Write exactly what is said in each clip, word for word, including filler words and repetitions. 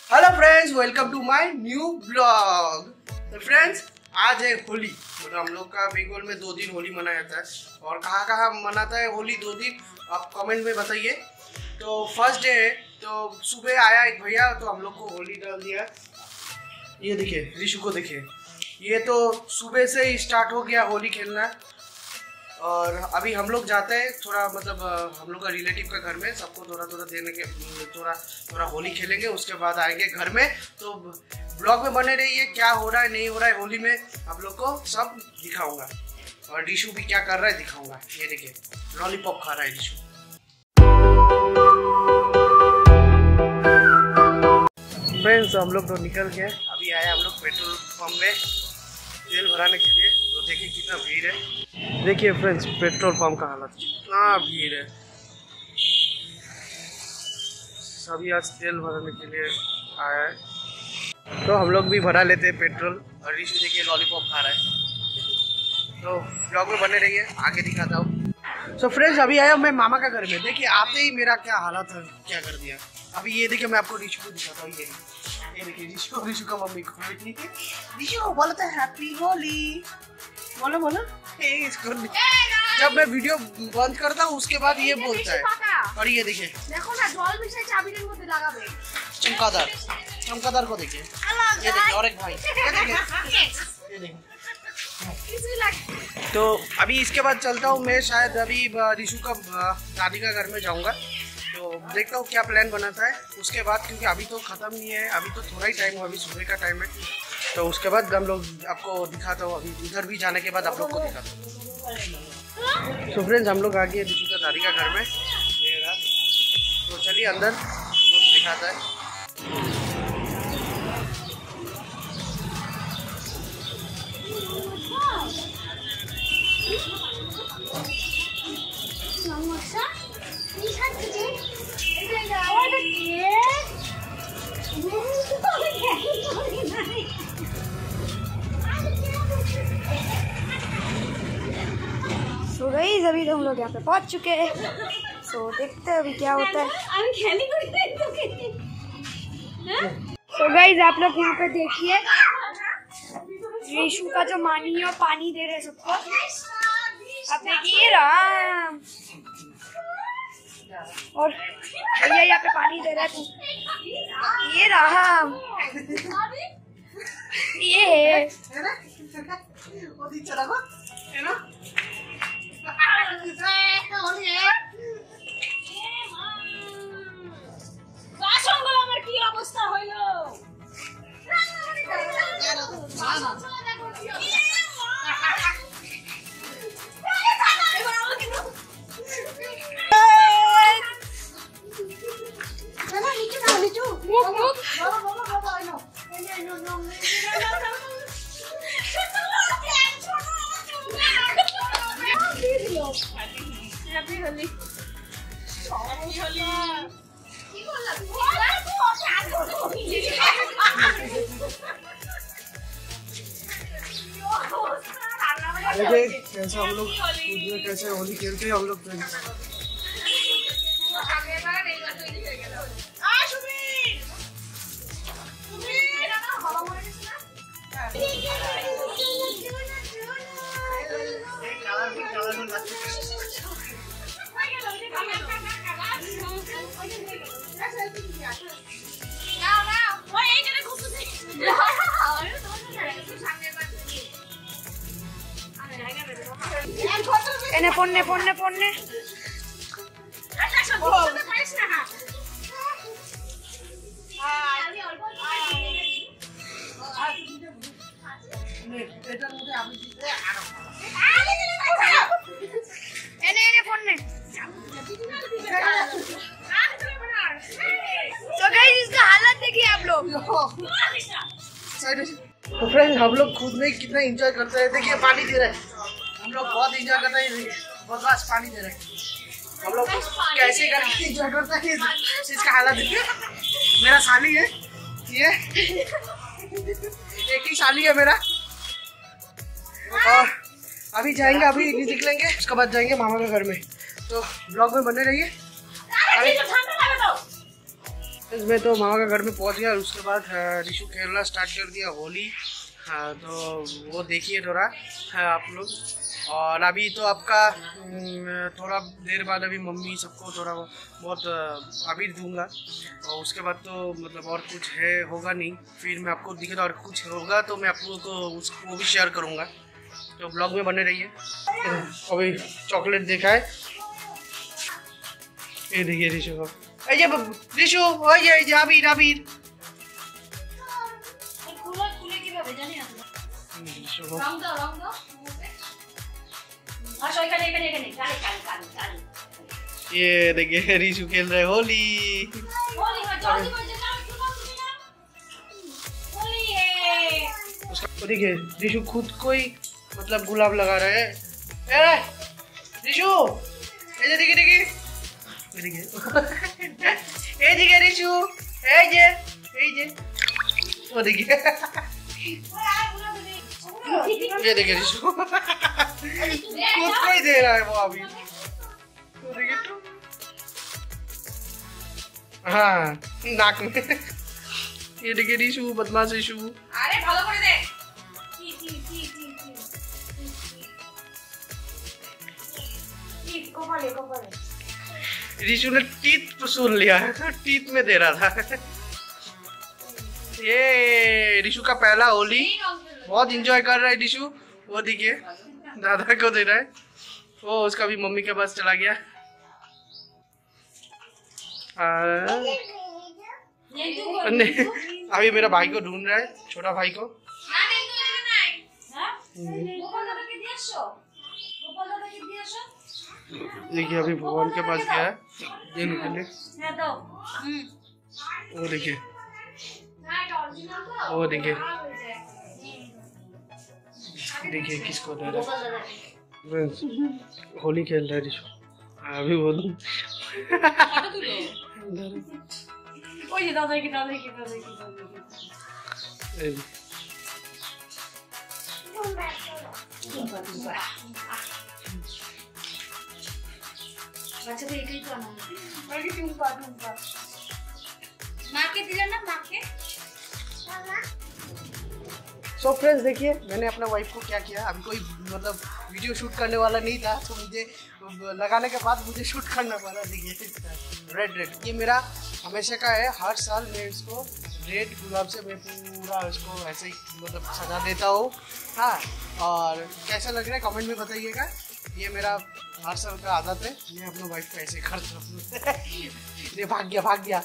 Hello friends, welcome to my new blog. तो friends, आज है होली। मतलब हम लोग का बंगाल में दो दिन होली मनाया जाता है। और कहाँ कहाँ मनाता है होली दो दिन, आप कमेंट में बताइए। तो फर्स्ट डे है, तो सुबह आया एक भैया, तो हम लोग को होली डाल दिया। ये देखिए, ऋषु को देखिए, ये तो सुबह से ही स्टार्ट हो गया होली खेलना। और अभी हम लोग जाते हैं थोड़ा, मतलब हम लोग का रिलेटिव का घर में, सबको थोड़ा थोड़ा देने के थोड़ा थोड़ा होली खेलेंगे। उसके बाद आएंगे घर में। तो ब्लॉग में बने रहिए, क्या हो रहा है नहीं हो रहा है होली में आप लोग को सब दिखाऊंगा। और ऋषु भी क्या कर रहा है दिखाऊंगा। ये देखिए, लॉलीपॉप खा रहा है ऋषु। फ्रेंड्स, हम लोग तो निकल गए। अभी आए हम लोग पेट्रोल पंप में तेल भराने के लिए। तो देखिए कितना भीड़ है। देखिए फ्रेंड्स, पेट्रोल पंप का हालत, कितना भीड़ है। सभी आज तेल भराने के लिए आया है। तो हम लोग भी भरा लेते हैं पेट्रोल। और ऋषि देखिए लॉलीपॉप खा रहा है। तो ब्लॉग में बने रहिए, आगे दिखाता हूँ। सो फ्रेंड्स, अभी आया मैं मामा का घर में। देखिए आते ही मेरा क्या हालत है, क्या कर दिया। अभी ये देखिए, मैं आपको ऋषि को दिखाता हूँ। ये ये देखिए ऋषु, ऋषु का मम्मी को। ऋषु बोलता है हैप्पी होली, बोलो बोलो। इसको जब मैं वीडियो बंद करता हूँ उसके बाद ये बोलता है। और ये देखिए, देखो ना, जल मिশे चाबीर मধ্যে লাগাবে। चमकादार, चमकादार को देखिए। ये देखिए, और एक भाई, ये देखिए, ये देखिए। तो अभी इसके बाद चलता हूँ मैं। शायद अभी ऋषु का दादी का घर में जाऊँगा। तो देखता हूँ क्या प्लान बनाता है उसके बाद, क्योंकि अभी तो ख़त्म नहीं है, अभी तो थोड़ा ही टाइम हुआ, अभी सुबह का टाइम है। तो उसके बाद हम लोग आपको दिखाता हूँ। अभी उधर भी जाने के बाद आप लोग को दिखाता हूँ। तो फ्रेंड्स, हम लोग आ गए ऋषु का दादी का घर में। तो चलिए अंदर दिखाता है। सो गाइस, अभी तो हम लोग यहाँ पे पहुँच चुके हैं। सो देखते हैं अभी क्या होता है। सो गाइस, आप लोग यहाँ पे देखिए, ऋषु का जो मानी है वो पानी दे रहे सबको। आप देखिए राम, और भैया यहाँ पे पानी दे रहा है। ये राम, ये অবস্থা হইলো। Happy Holi. Happy Holi. देखिए कैसे हम लोग कैसे होली खेलते हैं हम लोग। এনে পড়নে পড়নে পড়নে এনে এনে পড়নে। तो गाइस, इसका हालत देखिए आप लोग। तो फ्रेंड्स, हम लोग खुद में कितना एंजॉय करते हैं। देखिए पानी दे रहे हैं, हम लोग बहुत एंजॉय करते हैं। बस पानी दे रहे हैं हम लोग, कैसे करके एंजॉय करते हैं। इसका हालत देखिए। मेरा साली है ये, एक ही साली है मेरा। और अभी जाएंगे, अभी निकलेंगे, उसके बाद जाएंगे मामा के घर में। तो ब्लॉग में बने रहिए। मैं तो मामा का घर में पहुंच गया। उसके बाद रिशु खेलना स्टार्ट कर दिया होली। हाँ, तो वो देखिए थोड़ा है आप लोग। और अभी तो आपका थोड़ा देर बाद अभी मम्मी सबको थोड़ा बहुत अबीर दूंगा, और उसके बाद तो मतलब और कुछ है होगा नहीं। फिर मैं आपको दिखेगा और कुछ होगा तो मैं आप लोगों को उसको भी शेयर करूँगा, तो ब्लॉग में बने रहिए। अभी चॉकलेट देखा है, ये देखिए रिशु को। अरे रिशु ये अबीर अबीर ये देखिए रिशु खेल रहे होली। उसका देखिए रिशु खुद को ही मतलब गुलाब लगा रहे हैं। रिशु ये देखिए देखिए देखिए ये देखिए रिशु ये ये ये वो देखिए ये देखिए रिशु खुद को ही दे रहा है वो अभी। तो देखिए तो हाँ नाक में। ये देखिए रिशु बदमाश रिशु। अरे ভালো করে দে। টি টি टी टी टी कपाले कपाले। रिशु ने टीथ सुन लिया, टीथ में दे रहा था। ये रिशु का पहला होली, बहुत इंजॉय कर रहा है रिशु। वो देखिए दादा को दे रहा है, वो उसका भी मम्मी के पास चला गया। अभी मेरा भाई को ढूंढ रहा है, छोटा भाई को। देखिए अभी भगवान के पास गया है देने के लिए। वो देखिए वो देखिए देखिए किसको दे रहा है। होली खेल रहा है रिशु। अभी बोलूं ओए दादा की दादा की दादा की दादा बच्चा तो एक ही तो ना मैं कि तुम पा तुम पा मां के दिला ना मां के मामा। सो फ्रेंड्स देखिए मैंने अपना वाइफ को क्या किया। अभी कोई मतलब वीडियो शूट करने वाला नहीं था, तो मुझे लगाने के बाद मुझे शूट करना पड़ा। देखिए रेड रेड ये मेरा हमेशा का है, हर साल मैं इसको रेड गुलाब से मैं पूरा इसको ऐसे ही मतलब सजा देता हूँ। हाँ, और कैसा लग रहा है कमेंट में बताइएगा। ये मेरा हर साल का आदत है, मैं अपने वाइफ को ऐसे करता हूँ। ये भाग गया भाग गया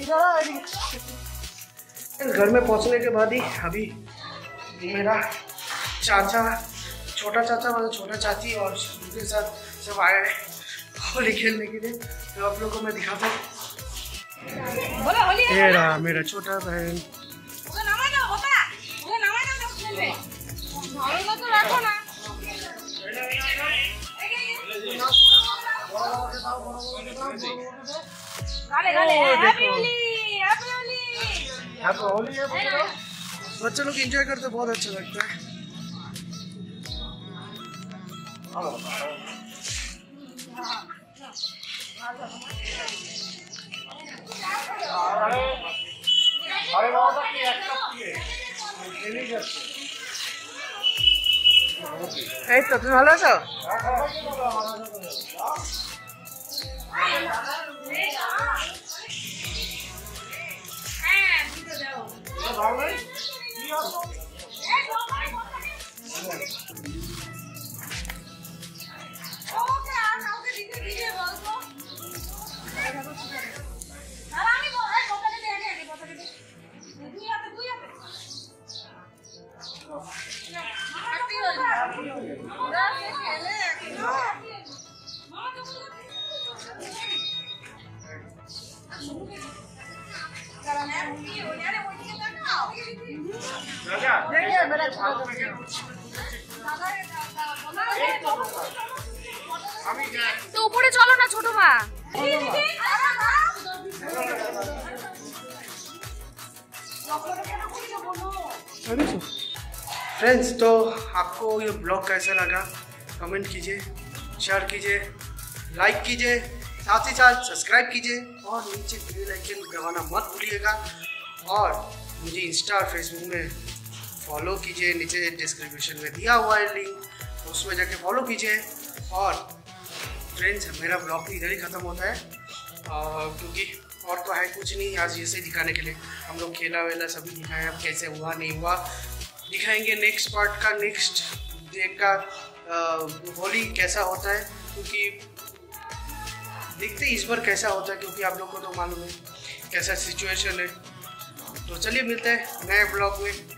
घर में पहुँचने के बाद ही अभी मेरा चाचा, छोटा चाचा मतलब छोटा चाची और उनके साथ सब आए होली खेलने के लिए। तो आप लोगों को मैं दिखाता हूँ। ये रहा मेरा छोटा बहन। बच्चे लोग एंजॉय करते बहुत अच्छा लगता है। এই তো তুমি ভালো আছো? देखिए मेरा তো উপরে চলো না ছোট মা। फ्रेंड्स तो आपको ये ब्लॉग कैसा लगा कमेंट कीजिए, शेयर कीजिए, लाइक कीजिए, साथ ही साथ सब्सक्राइब कीजिए और नीचे बेल आइकन दबाना मत भूलिएगा। और मुझे इंस्टा और फेसबुक में फॉलो कीजिए, नीचे डिस्क्रिप्शन में दिया हुआ है लिंक, उसमें जाके फॉलो कीजिए। और फ्रेंड्स मेरा ब्लॉग इधर ही ख़त्म होता है आ, क्योंकि और तो है कुछ नहीं, आज जैसे दिखाने के लिए हम लोग खेला वेला सभी दिखाए, अब कैसे हुआ नहीं हुआ दिखाएंगे नेक्स्ट पार्ट का, नेक्स्ट डे का आ, होली कैसा होता है, क्योंकि देखते इस बार कैसा होता है, क्योंकि आप लोग को तो मालूम है कैसा सिचुएशन है। तो चलिए मिलते हैं नए ब्लॉग में।